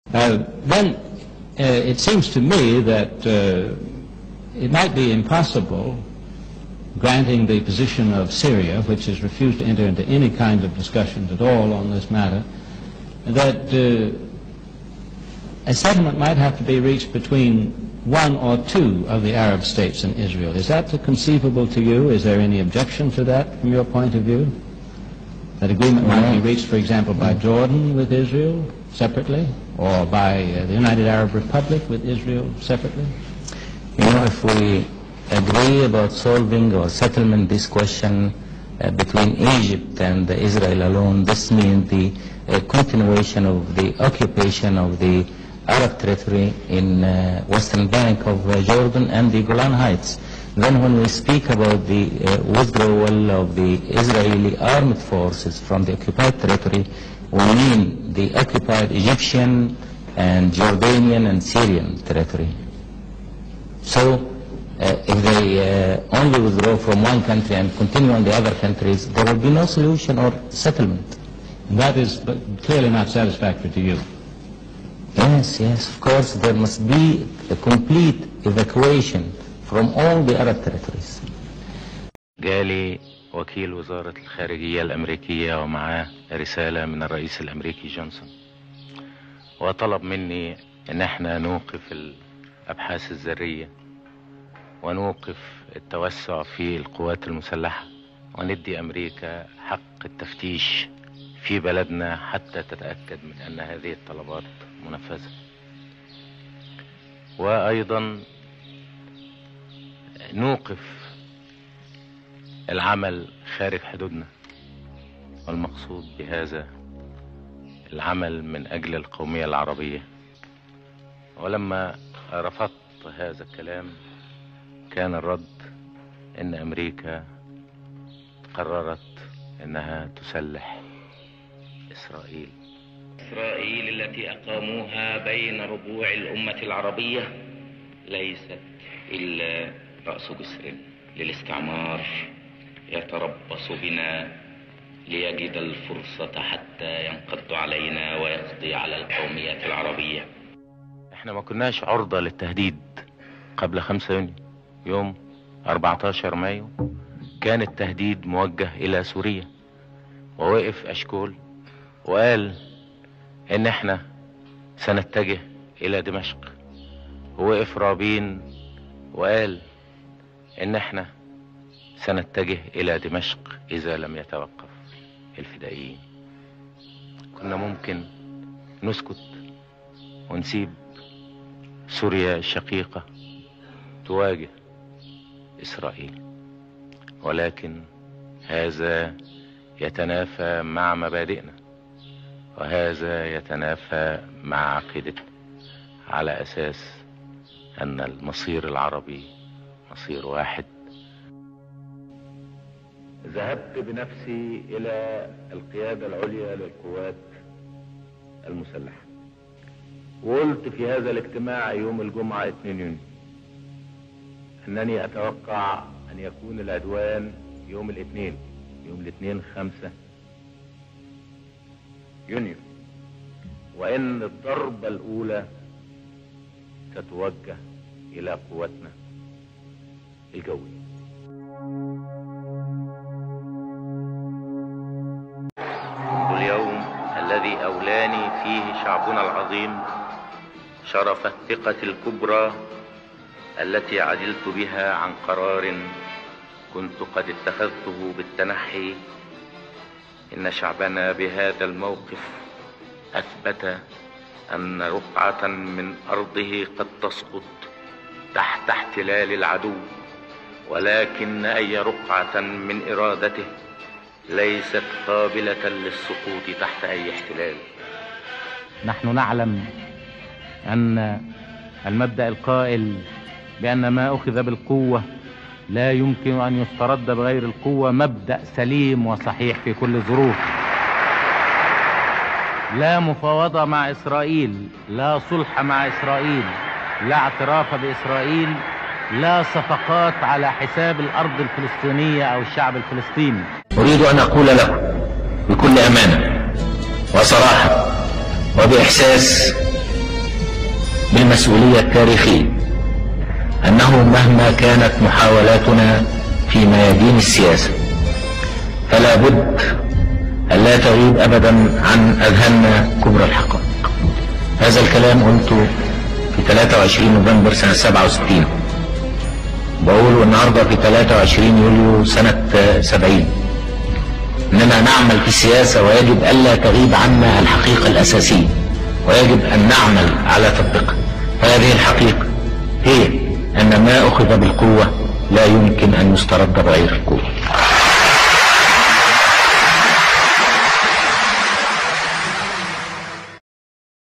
Then it seems to me that it might be impossible, granting the position of Syria, which has refused to enter into any kind of discussions at all on this matter, that a settlement might have to be reached between one or two of the Arab states in Israel. Is that conceivable to you? Is there any objection to that from your point of view? That agreement might be reached, for example, by Jordan with Israel separately, or by the United Arab Republic with Israel separately? You know, if we agree about solving or settlement this question between Egypt and Israel alone, this means the continuation of the occupation of the Arab territory in western bank of Jordan and the Golan Heights. Then when we speak about the withdrawal of the Israeli armed forces from the occupied territory, we mean the occupied Egyptian and Jordanian and Syrian territory. So if they only withdraw from one country and continue on the other countries, there will be no solution or settlement. And that is clearly not satisfactory to you. Yes, of course, there must be a complete evacuation from all the Arab territories. جالي وكيل وزارة الخارجية الأمريكية ومعاه رسالة من الرئيس الأمريكي جونسون، وطلب مني ان احنا نوقف الأبحاث الذرية ونوقف التوسع في القوات المسلحة وندي أمريكا حق التفتيش في بلدنا حتى تتأكد من أن هذه الطلبات منفذة، وأيضا نوقف العمل خارج حدودنا، والمقصود بهذا العمل من أجل القومية العربية. ولما رفضت هذا الكلام كان الرد إن أمريكا قررت إنها تسلح إسرائيل التي أقاموها بين ربوع الأمة العربية ليست إلا رأس جسر للاستعمار يتربص بنا ليجد الفرصة حتى ينقض علينا ويقضي على القومية العربية. احنا ما كناش عرضة للتهديد قبل 5 يونيو. يوم 14 مايو كان التهديد موجه إلى سوريا، ووقف أشكول وقال إن احنا سنتجه إلى دمشق، ووقف رابين وقال إن احنا سنتجه إلى دمشق إذا لم يتوقف الفدائيين. كنا ممكن نسكت ونسيب سوريا الشقيقة تواجه إسرائيل، ولكن هذا يتنافى مع مبادئنا، وهذا يتنافى مع عقيدتنا، على أساس أن المصير العربي مصير واحد. ذهبت بنفسي إلى القيادة العليا للقوات المسلحة، وقلت في هذا الاجتماع يوم الجمعة 2 يونيو أنني أتوقع أن يكون العدوان يوم الاثنين 5 يونيو، وإن الضربة الأولى ستوجه إلى قواتنا الجوية. اليوم الذي أولاني فيه شعبنا العظيم شرف الثقة الكبرى التي عدلت بها عن قرار كنت قد اتخذته بالتنحي. إن شعبنا بهذا الموقف أثبت أن رقعة من أرضه قد تسقط تحت احتلال العدو، ولكن أي رقعة من إرادته ليست قابلة للسقوط تحت أي احتلال. نحن نعلم أن المبدأ القائل بأن ما أخذ بالقوة لا يمكن أن يسترد بغير القوة مبدأ سليم وصحيح في كل الظروف. لا مفاوضة مع إسرائيل، لا صلح مع إسرائيل، لا اعتراف بإسرائيل، لا صفقات على حساب الأرض الفلسطينية أو الشعب الفلسطيني. أريد أن أقول لكم بكل أمانة وصراحة وبإحساس بالمسؤولية التاريخية أنه مهما كانت محاولاتنا في ميادين السياسة فلا بد ألا تغيب أبدا عن أذهاننا كبرى الحقائق. هذا الكلام قلته في 23 نوفمبر سنة 67، بقوله النهاردة في 23 يوليو سنة 70. إننا نعمل في السياسة ويجب ألا تغيب عنا الحقيقة الأساسية، ويجب أن نعمل على تطبيقها. هذه الحقيقة هي أن ما أخذ بالقوة لا يمكن أن يسترد بغير القوة.